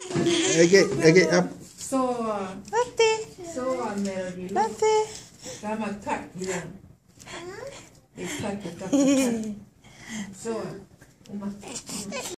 Okay, up. So, Melody, look. Come and cut here. They cut. So,